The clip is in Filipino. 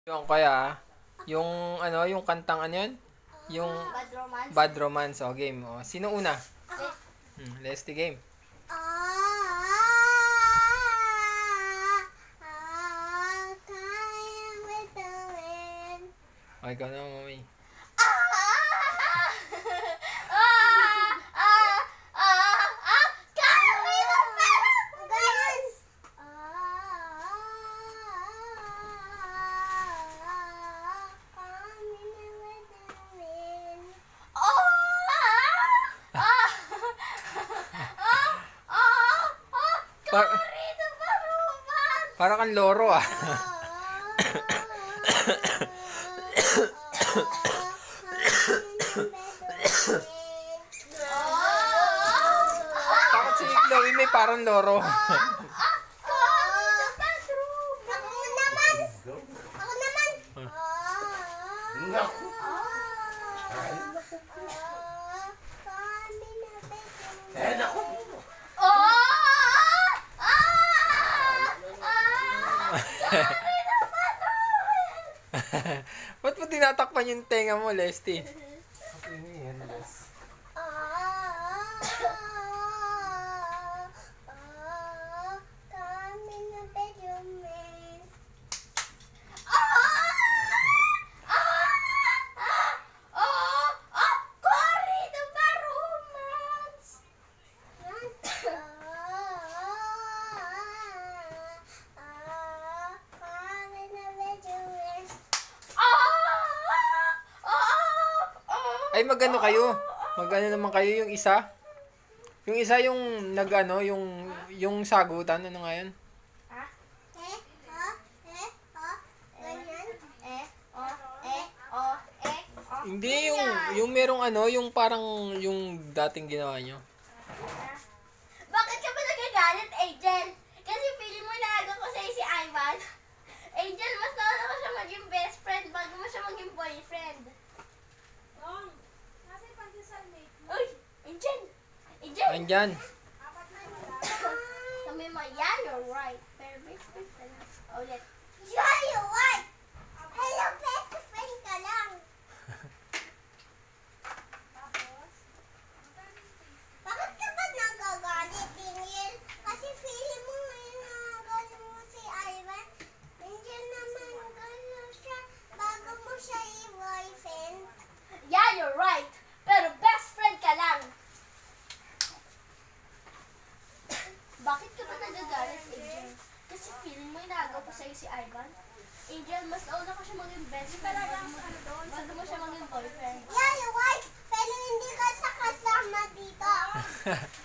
Yung kaya, yung ano, yung kantang ano yun? Yung Bad romance. Bad Romance. O, game. O, sino una? Ako. Let's the game. O, ikaw na, mami. Para kang loro ah. Bakit si Chloe may parang loro? Ba't mo tinatakpan yung tenga mo, Lesty? Okay na yan, yes. Ay, magano kayo? Magano naman kayo yung isa? Yung isa yung nagano, yung sagutan, ano nga yan? Hindi, yung merong ano, yung parang yung dating ginawa nyo. Bakit ka ba nagagalit, Angel? Kasi feeling mo naaga ko sa'yo si Ivan. Angel, mas nauna ko siya maging best friend bago mo siya maging boyfriend. Nasa yung pandesal mate mo? Uy! Angel! Angel! Andyan. Sabi mo, yeah, you're right. Pero best friend ka lang. Ulit. Yeah, you're right! Hello, best friend ka lang. Tapos? Bakit ka ba nagagalit, Angel? Kasi feeling mo ngayon nagagalit mo si Ivan. Angel naman gano'n siya bago mo siya i-boyfriend. Yeah, you're right. Pero best friend ka lang. Bakit ka ba nagagalit, Angel? Kasi feeling mo inaagaw ko sa'yo si Ivan. Angel, mas nauna ko siya maging best friend bago mo siya maging boyfriend. Yeah, you're right. Pero hindi ka sa kasama dito.